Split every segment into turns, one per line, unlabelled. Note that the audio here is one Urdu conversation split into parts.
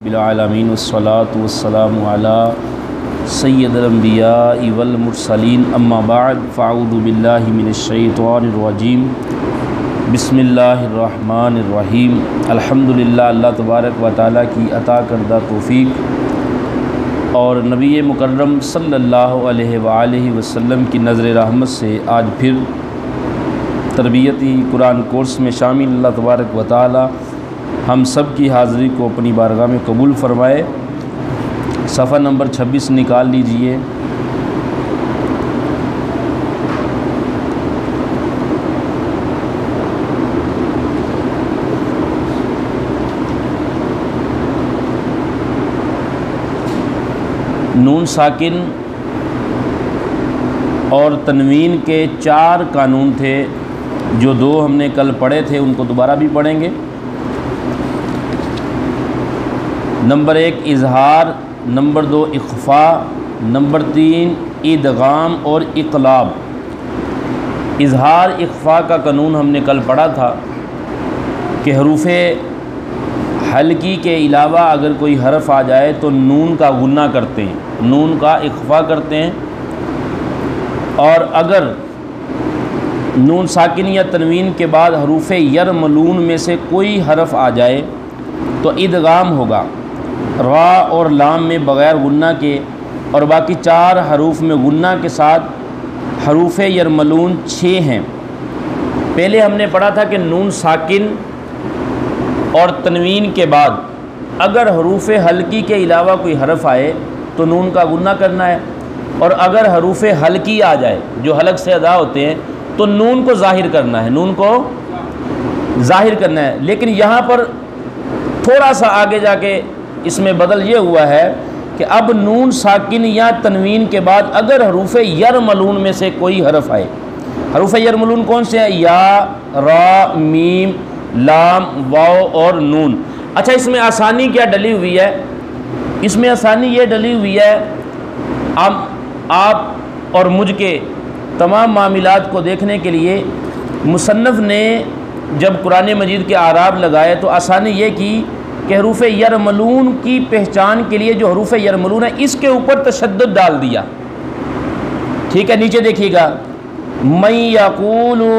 بالعالمین والصلاة والسلام علی سید الانبیاء والمرسلین اما بعد فاعوذ باللہ من الشیطان الرجیم بسم اللہ الرحمن الرحیم الحمدللہ اللہ تبارک و تعالیٰ کی عطا کردہ توفیق اور نبی مکرم صلی اللہ علیہ وآلہ وسلم کی نظر رحمت سے آج پھر تربیتی قرآن کورس میں شامل اللہ تبارک و تعالیٰ ہم سب کی حاضری کو اپنی بارگاہ میں قبول فرمائے۔ صفحہ نمبر 26 نکال لیجئے۔ نون ساکن اور تنوین کے 4 قانون تھے، جو 2 ہم نے کل پڑھے تھے، ان کو دوبارہ بھی پڑھیں گے۔ نمبر 1 اظہار، نمبر 2 اخفاء، نمبر 3 ادغام اور اقلاب۔ اظہار اخفاء کا قانون ہم نے کل پڑھا تھا کہ حروف حلقی کے علاوہ اگر کوئی حرف آ جائے تو نون کا غنہ کرتے ہیں، نون کا اخفاء کرتے ہیں، اور اگر نون ساکن یا تنوین کے بعد حروف یرملون میں سے کوئی حرف آ جائے تو ادغام ہوگا، را اور لام میں بغیر غنہ کے، اور باقی 4 حروف میں غنہ کے ساتھ۔ حروف یرملون 6 ہیں۔ پہلے ہم نے پڑھا تھا کہ نون ساکن اور تنوین کے بعد اگر حروف حلقی کے علاوہ کوئی حرف آئے تو نون کا غنہ کرنا ہے، اور اگر حروف حلقی آ جائے جو حلق سے ادا ہوتے ہیں تو نون کو ظاہر کرنا ہے، نون کو ظاہر کرنا ہے۔ لیکن یہاں پر تھوڑا سا آگے جا کے اس میں بدل یہ ہوا ہے کہ اب نون ساکن یا تنوین کے بعد اگر حروف یرملون میں سے کوئی حرف آئے، حروف یرملون کون سے ہیں؟ یا، را، میم، لام، واو اور نون۔ اچھا، اس میں آسانی کیا ڈلی ہوئی ہے؟ اس میں آسانی یہ ڈلی ہوئی ہے، اب آپ اور مجھ کے تمام معاملات کو دیکھنے کے لیے مصنف نے جب قرآن مجید کے اعراب لگائے تو آسانی یہ کی کہ حروف یرملون کی پہچان کے لیے جو حروف یرملون ہے اس کے اوپر تشدد ڈال دیا۔ ٹھیک ہے، نیچے دیکھیے گا، من یقولو،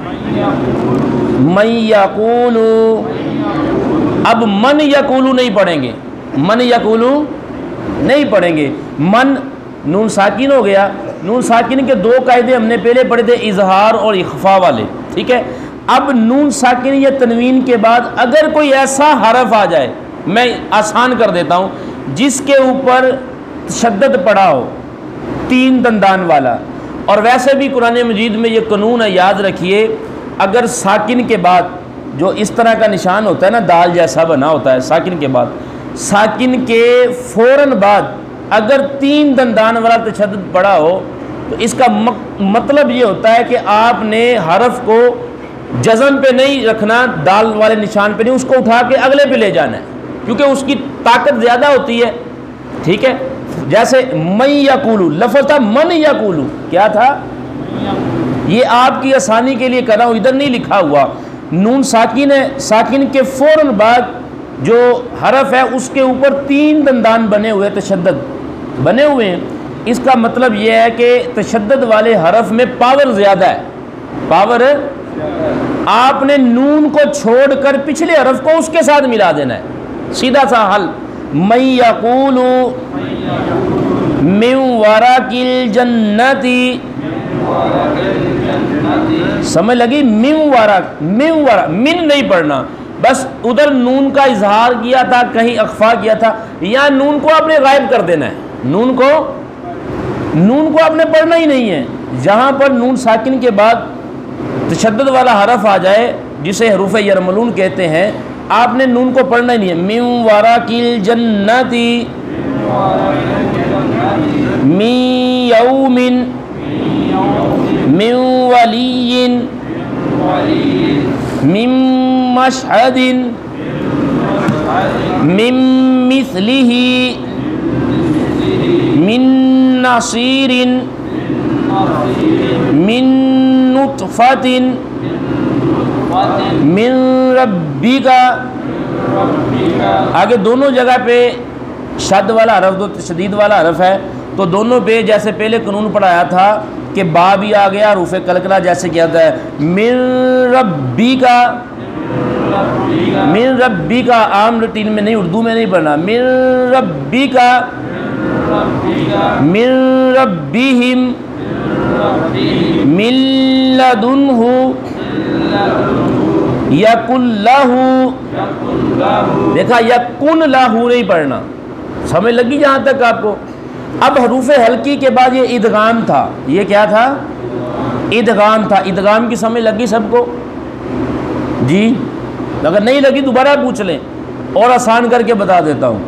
من یقولو، اب من یقولو نہیں پڑھیں گے، من یقولو نہیں پڑھیں گے۔ من نون ساکن ہو گیا، نون ساکن کے 2 قاعدے ہم نے پہلے پڑھے تھے، اظہار اور اخفاء والے، ٹھیک ہے۔ اب نون ساکن یا تنوین کے بعد اگر کوئی ایسا حرف آ جائے، میں آسان کر دیتا ہوں، جس کے اوپر تشدد پڑا ہو 3 دندان والا، اور ویسے بھی قرآن مجید میں یہ قانون ہے، یاد رکھیے، اگر ساکن کے بعد جو اس طرح کا نشان ہوتا ہے نا، دال جیسا بنا ہوتا ہے، ساکن کے بعد، ساکن کے فوراً بعد اگر 3 دندان والا تشدد پڑا ہو تو اس کا مطلب یہ ہوتا ہے کہ آپ نے حرف کو جزم پہ نہیں رکھنا، دال والے نشان پہ نہیں، اس کو اٹھا کے اگلے پہ لے جانا ہے، کیونکہ اس کی طاقت زیادہ ہوتی ہے، ٹھیک ہے۔ جیسے من یقولو، لفظ تھا من یقولو، کیا تھا؟ یہ آپ کی آسانی کے لیے کر رہا ہوں، ادھر نہیں لکھا ہوا۔ نون ساکن ہے، ساکن کے فوراً بعد جو حرف ہے اس کے اوپر 3 دندان بنے ہوئے، تشدد بنے ہوئے ہیں، اس کا مطلب یہ ہے کہ تشدد والے حرف میں پاور زیادہ ہے، پاور۔ آپ نے نون کو چھوڑ کر پچھلے حرف کو اس کے ساتھ ملا دینا ہے، سیدھا سا حل۔ من یقولو من ورق الجنت، سمجھ لگی؟ من ورق، من ورق، من نہیں پڑھنا، بس ادھر نون کا اظہار کیا تھا، کہیں اخفا کیا تھا، یا نون کو آپ نے غائب کر دینا ہے، نون کو آپ نے پڑھنا ہی نہیں ہے۔ جہاں پر نون ساکن کے بعد تشدد والا حرف آ جائے جسے حروف یرملون کہتے ہیں، آپ نے نون کو پڑھنا ہی نہیں ہے۔ من ورق الجنت، من یوم، من ولی، من مشہد، من مثلہ، من نصیر، من نطفة من ربك آگے دونوں جگہ پہ شد والا حرف دو تشدید والا حرف ہے، تو دونوں پہ جیسے پہلے قانون پڑھایا تھا کہ با بھی آ گیا، حروف قلقلہ جیسے کیا ہوتا ہے من ربی کا، من ربی کا عام روٹین میں نہیں، اردو میں نہیں پڑھنا، من ربی کا، من ربہم، من لدنہ، یکن لہو، دیکھا یکن لہو نہیں پڑھنا، سمجھ لگی جہاں تک آپ کو؟ اب حروف حلقی کے بعد یہ ادغام تھا، یہ کیا تھا؟ ادغام تھا۔ ادغام کی سمجھ لگی سب کو؟ جی اگر نہیں لگی دوبارہ پوچھ لیں اور آسان کر کے بتا دیتا ہوں،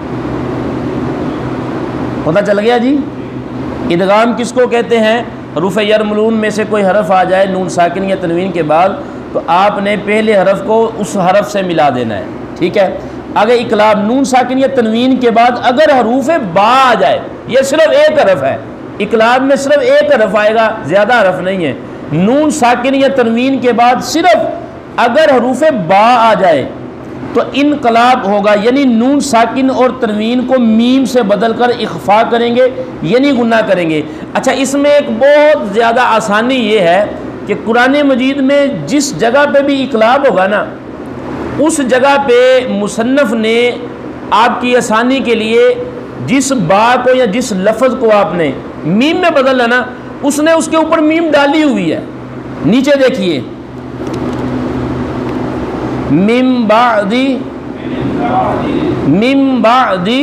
پتہ چل گیا جی؟ ادغام کس کو کہتے ہیں؟ حروف یرملون میں سے کوئی حرف آ جائے نون ساکن یا تنوین کے بعد تو آپ نے پہلے حرف کو اس حرف سے ملا دینا ہے، ٹھیک ہے؟ آگے اقلاب، نون ساکن یا تنوین کے بعد اگر حروف با آ جائے، یہ صرف ایک حرف ہے، اقلاب میں صرف ایک حرف آئے گا، زیادہ حرف نہیں ہے۔ نون ساکن یا تنوین کے بعد صرف اگر حروف با آ جائے تو انقلاب ہوگا، یعنی نون ساکن اور تنوین کو میم سے بدل کر اخفا کریں گے، یعنی گناہ کریں گے۔ اچھا، اس میں ایک بہت زیادہ آسانی یہ ہے کہ قرآن مجید میں جس جگہ پہ بھی اقلاب ہوگا نا، اس جگہ پہ مصنف نے آپ کی آسانی کے لیے جس با کو یا جس لفظ کو آپ نے میم میں بدل لینا، اس نے اس کے اوپر میم ڈالی ہوئی ہے۔ نیچے دیکھیے، من بعدی، من بعدی،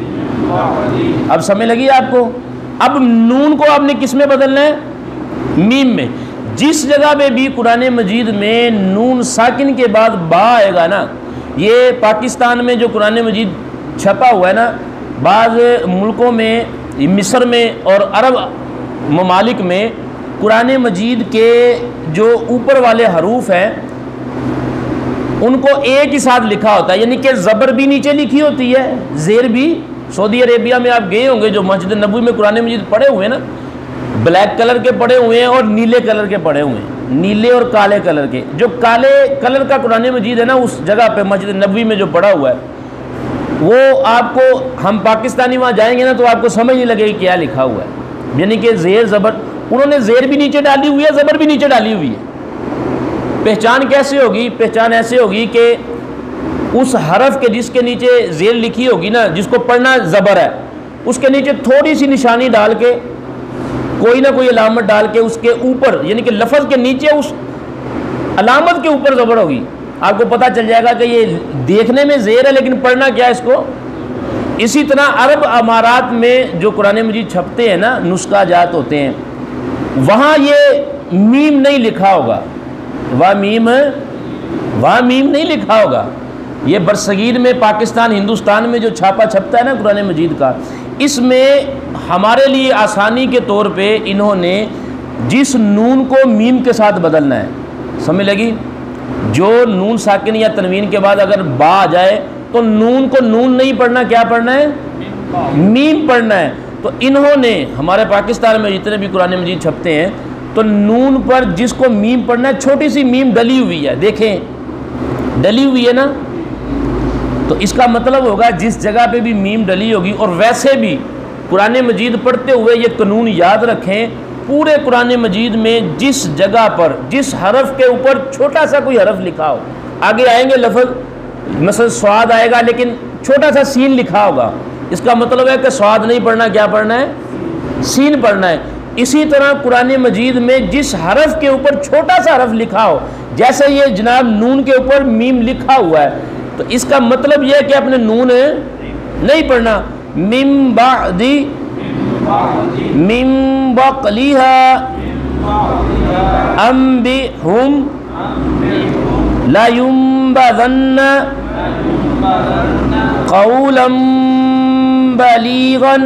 اب سمجھ لگی آپ کو؟ اب نون کو آپ نے کس میں بدلنا ہے؟ میم میں۔ جس جگہ پہ بھی قرآن مجید میں نون ساکن کے بعد با آئے گا نا، یہ پاکستان میں جو قرآن مجید چھپا ہوا ہے نا، بعض ملکوں میں، مصر میں اور عرب ممالک میں قرآن مجید کے جو اوپر والے حروف ہیں ان کو ایک ہی ساتھ لکھا ہوتا ہے، یعنی کہ زبر بھی نیچے لکھی ہوتی ہے، زیر بھی۔ سعودی عربیہ میں آپ گئے ہوں گے، جو مسجد نبوی میں قرآن مجید پڑھے ہوئے ہیں نا، بلیک کلر کے پڑھے ہوئے ہیں اور نیلے کلر کے پڑھے ہوئے ہیں، نیلے اور کالے کلر کے۔ جو کالے کلر کا قرآن مجید ہے نا، اس جگہ پہ مسجد نبوی میں جو پڑھا ہوا ہے، وہ آپ کو، ہم پاکستانی وہاں جائیں گے نا تو آپ کو سمجھ نہیں لگے گی کیا لکھا ہوا ہے، یعنی کہ زیر زبر، انہوں نے زیر بھی نیچے ڈالی ہوئی ہے، زبر بھی نیچے ڈالی ہوئی ہے۔ پہچان کیسے ہوگی؟ پہچان ایسے ہوگی کہ اس حرف کے جس کے نیچے زیر لکھی ہوگی نا، جس کو پڑھنا زبر ہے، اس کے نیچے تھوڑی سی نشانی ڈال کے، کوئی نہ کوئی علامت ڈال کے اس کے اوپر، یعنی کہ لفظ کے نیچے اس علامت کے اوپر زبر ہوگی، آپ کو پتہ چل جائے گا کہ یہ دیکھنے میں زیر ہے لیکن پڑھنا کیا ہے اس کو۔ اسی طرح عرب امارات میں جو قرآن مجید چھپتے ہیں نا، نسخہ جات ہوتے ہیں، وہاں یہ میم نہیں لکھا ہوگا، واہ میم نہیں لکھا ہوگا۔ یہ برصغیر میں، پاکستان، ہندوستان میں جو چھاپا چھپتا ہے نا قرآن مجید کا، اس میں ہمارے لیے آسانی کے طور پہ انہوں نے جس نون کو میم کے ساتھ بدلنا ہے، سمجھ لگی؟ جو نون ساکن یا تنوین کے بعد اگر با آ جائے تو نون کو نون نہیں پڑھنا، کیا پڑھنا ہے؟ میم پڑھنا ہے۔ تو انہوں نے ہمارے پاکستان میں جتنے بھی قرآن مجید چھپتے ہیں تو نون پر جس کو میم پڑھنا ہے، چھوٹی سی میم ڈلی ہوئی ہے، دیکھیں ڈلی ہوئی ہے نا، تو اس کا مطلب ہوگا جس جگہ پہ بھی میم ڈلی ہوگی۔ اور ویسے بھی قرآن مجید پڑھتے ہوئے یہ قانون یاد رکھیں، پورے قرآن مجید میں جس جگہ پر جس حرف کے اوپر چھوٹا سا کوئی حرف لکھا ہو، آگے آئیں گے لفظ، مثلا سواد آئے گا لیکن چھوٹا سا سین لکھا ہوگا، اس کا مطلب ہے کہ سواد نہیں پڑھنا، کیا پڑھنا ہے؟ سین پڑھنا ہے۔ اسی طرح قرآن مجید میں جس حرف کے اوپر چھوٹا سا حرف لکھا ہو، جیسے یہ جناب نون کے اوپر میم لکھا ہوا ہے، تو اس کا مطلب یہ ہے کہ اپنے نون نہیں پڑھنا۔ من بعدی، من بقلیہا، انبئہم لینبذن قولا بلیغا۔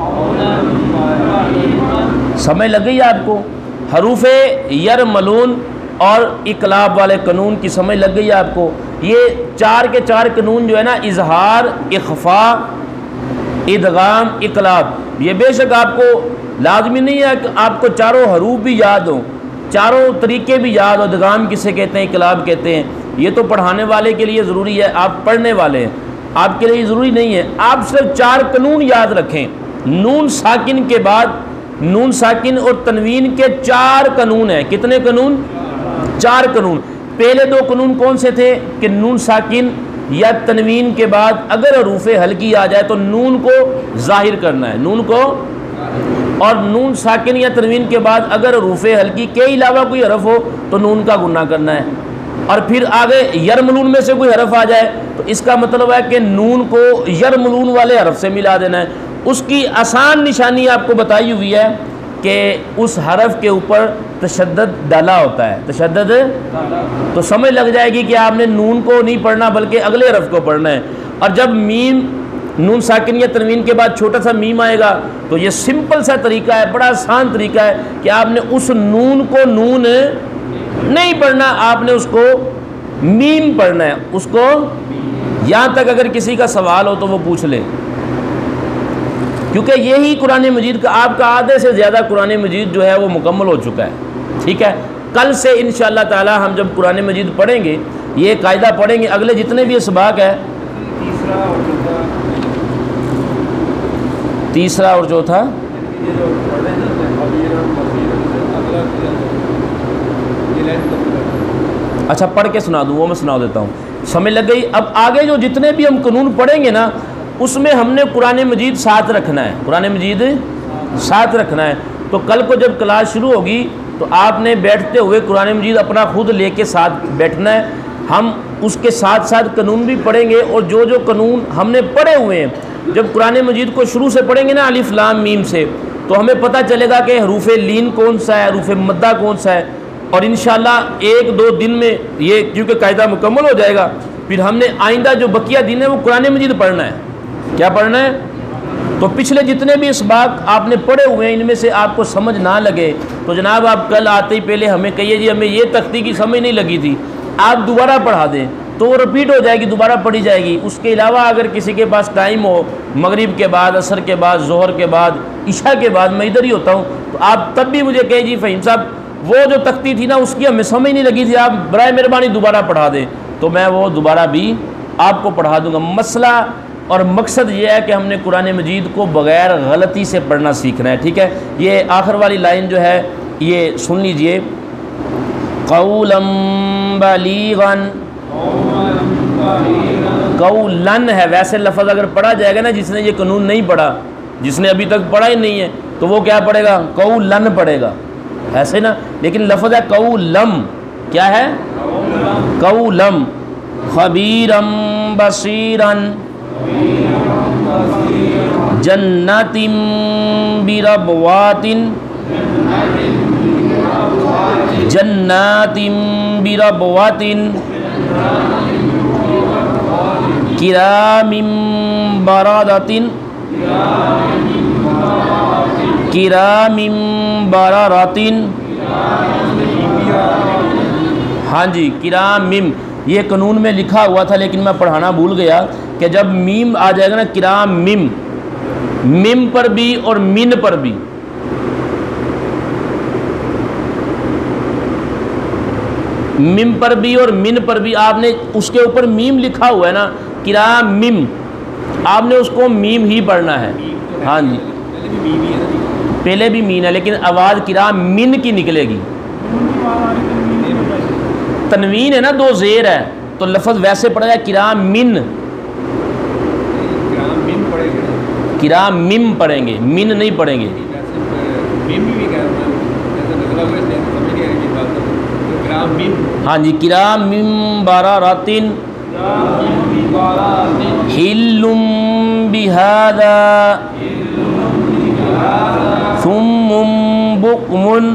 سمجھ لگ گئی آپ کو؟ حروف یرملون اور اقلاب والے قانون کی سمجھ لگ گئی آپ کو؟ یہ چار کے چار قانون جو ہے نا، اظہار، اخفاء، ادغام، اقلاب، یہ بے شک آپ کو لازمی نہیں ہے کہ آپ کو چاروں حروف بھی یاد ہوں، چاروں طریقے بھی یاد ہو، ادغام کسے کہتے ہیں، اقلاب کہتے ہیں، یہ تو پڑھانے والے کے لیے ضروری ہے، آپ پڑھنے والے ہیں، آپ کے لیے ضروری نہیں ہے۔ آپ صرف 4 قانون یاد رکھیں۔ نون ساکن کے بعد نون ساکن اور تنوین کے 4 قانون ہیں۔ کتنے قانون؟ 4 قانون۔ پہلے 2 قانون کون سے تھے کہ نون ساکن یا تنوین کے بعد اگر حروف ہلکی آ جائے تو نون کو ظاہر کرنا ہے، نون کو، اور نون ساکن یا تنوین کے بعد اگر حروف ہلکی کے علاوہ کوئی حرف ہو تو نون کا گنہ کرنا ہے، اور پھر آگے یرملون میں سے کوئی حرف آ جائے تو اس کا مطلب ہے کہ نون کو یرملون والے حرف سے ملا دینا ہے۔ اس کی آسان نشانی آپ کو بتائی ہوئی ہے کہ اس حرف کے اوپر تشدد ڈالا ہوتا ہے، تشدد، تو سمجھ لگ جائے گی کہ آپ نے نون کو نہیں پڑھنا بلکہ اگلے حرف کو پڑھنا ہے۔ اور جب میم نون ساکن یا تنوین کے بعد چھوٹا سا میم آئے گا تو یہ سمپل سا طریقہ ہے، بڑا آسان طریقہ ہے کہ آپ نے اس نون کو نون نہیں پڑھنا، آپ نے اس کو میم پڑھنا ہے، اس کو یہاں تک اگر کسی کا سوال ہو تو وہ پوچھ لے، کیونکہ یہی قرآن مجید کا آپ کا آدھے سے زیادہ قرآن مجید جو ہے وہ مکمل ہو چکا ہے۔ ٹھیک ہے، کل سے انشاءاللہ تعالی ہم جب قرآن مجید پڑھیں گے یہ قاعدہ پڑھیں گے، اگلے جتنے بھی اسباق ہے، تیسرا اور چوتھا، اچھا پڑھ کے سنا دوں، وہ میں سنا دیتا ہوں، سمجھ لگ گئی۔ اب آگے جو جتنے بھی ہم قانون پڑھیں گے نا اس میں ہم نے قرآن مجید ساتھ رکھنا ہے، قرآن مجید ساتھ رکھنا ہے۔ تو کل کو جب کلاس شروع ہوگی تو آپ نے بیٹھتے ہوئے قرآن مجید اپنا خود لے کے ساتھ بیٹھنا ہے، ہم اس کے ساتھ ساتھ قانون بھی پڑھیں گے، اور جو جو قانون ہم نے پڑھے ہوئے ہیں جب قرآن مجید کو شروع سے پڑھیں گے نا الف لام میم سے تو ہمیں پتہ چلے گا کہ حروف لین کون سا ہے، حروف مدہ کون سا ہے، اور انشاءاللہ 1-2 دن میں یہ کیونکہ قاعدہ مکمل ہو جائے گا، پھر ہم نے آئندہ جو بقیہ دن ہے وہ قرآن مجید پڑھنا ہے۔ کیا پڑھنا ہے؟ تو پچھلے جتنے بھی اسباق آپ نے پڑھے ہوئے ہیں ان میں سے آپ کو سمجھ نہ لگے تو جناب آپ کل آتے ہی پہلے ہمیں کہیے جی ہمیں یہ تختی کی سمجھ نہیں لگی تھی، آپ دوبارہ پڑھا دیں تو وہ رپیٹ ہو جائے گی، دوبارہ پڑھی جائے گی۔ اس کے علاوہ اگر کسی کے پاس ٹائم ہو، مغرب کے بعد، عصر کے بعد، ظہر کے بعد، عشاء کے بعد، میں ادھر ہی ہوتا ہوں، تو آپ تب بھی مجھے کہیں جی فہیم صاحب وہ جو تختی تھی نا اس کی ہمیں سمجھ نہیں لگی تھی، آپ برائے مہربانی دوبارہ پڑھا دیں، تو میں وہ دوبارہ بھی آپ کو پڑھا دوں گا۔ مسئلہ اور مقصد یہ ہے کہ ہم نے قرآن مجید کو بغیر غلطی سے پڑھنا سیکھنا ہے۔ ٹھیک ہے، یہ آخر والی لائن جو ہے یہ سن لیجئے، قولا بلیغا، قولن ہے، ویسے لفظ اگر پڑھا جائے گا نا، جس نے یہ قانون نہیں پڑھا، جس نے ابھی تک پڑھا ہی نہیں ہے تو وہ کیا پڑھے گا؟ قولن پڑھے گا، ایسے نا، لیکن لفظ ہے قولم، کیا ہے؟ قولم، خبیرم بصیرن، جنات بربوات، جنات بربوات، کرام برادۃ، کرام برارات، ہاں جی کرام میم، یہ قانون میں لکھا ہوا تھا لیکن میں پڑھانا بھول گیا کہ جب میم آ جائے گا نا کرام میم، میم پر بھی اور من پر بھی، میم پر بھی اور من پر بھی آپ نے اس کے اوپر میم لکھا ہوا ہے نا کرام میم، آپ نے اس کو میم ہی پڑھنا ہے۔ ہاں جی پہلے بھی مین ہے لیکن آواز کرام من کی نکلے گی، تنوین ہے نا 2 زیر ہے تو لفظ ویسے پڑھا جائے کرام من، کرام مم پڑھیں گے، من نہیں پڑھیں گے۔ ہاں جی کرام مم برارات، حلم بہذا ثم بکم،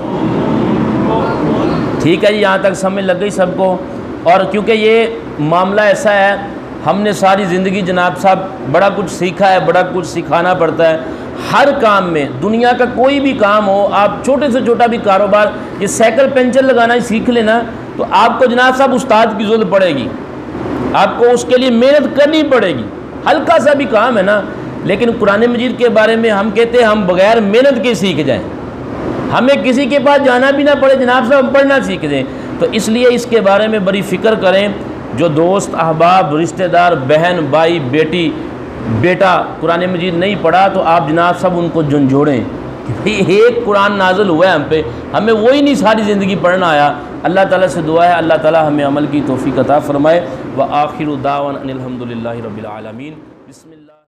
ٹھیک ہے جی یہاں تک سمجھ لگ گئی سب کو۔ اور کیونکہ یہ معاملہ ایسا ہے ہم نے ساری زندگی جناب صاحب بڑا کچھ سیکھا ہے، بڑا کچھ سکھانا پڑتا ہے ہر کام میں، دنیا کا کوئی بھی کام ہو، آپ چھوٹے سے چھوٹا بھی کاروبار، یہ سائیکل پنچر لگانا ہی سیکھ لینا تو آپ کو جناب صاحب استاد کی ضرورت پڑے گی، آپ کو اس کے لیے محنت کرنی پڑے گی، ہلکا سا بھی کام ہے نا۔ لیکن قرآن مجید کے بارے میں ہم کہتے ہیں ہم بغیر محنت کے سیکھ جائیں، ہمیں کسی کے پاس جانا بھی نہ پڑے جناب صاحب ہم پڑھنا سیکھ جائیں۔ تو اس لیے اس کے بارے میں بڑی فکر کریں. جو دوست احباب رشتہ دار بہن بھائی بیٹی بیٹا قرآن مجید نہیں پڑھا تو آپ جناب سب ان کو جھنجھوڑیں کہ بھئی ایک قرآن نازل ہوا ہے ہم پہ، ہمیں وہی نہیں ساری زندگی پڑھنا آیا. اللہ تعالیٰ سے دعا ہے اللہ تعالیٰ ہمیں عمل کی توفیق عطا فرمائے. وآخر دعوانا ان الحمد للہ رب العالمین. بسم اللہ.